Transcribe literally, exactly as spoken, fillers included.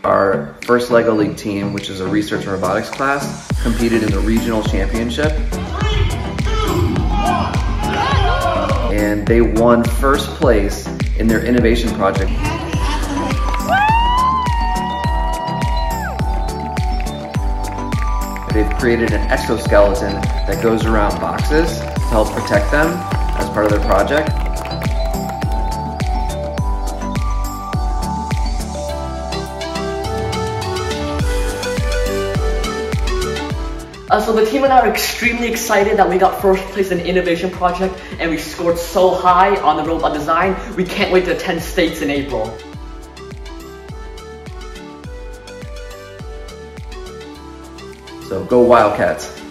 Our first LEGO League team, which is a Research and Robotics class, competed in the regional championship. And they won first place in their innovation project. They've created an exoskeleton that goes around boxes to help protect them as part of their project. Uh, so the team and I are extremely excited that we got first place in the innovation project and we scored so high on the robot design. We can't wait to attend states in April. So go Wildcats!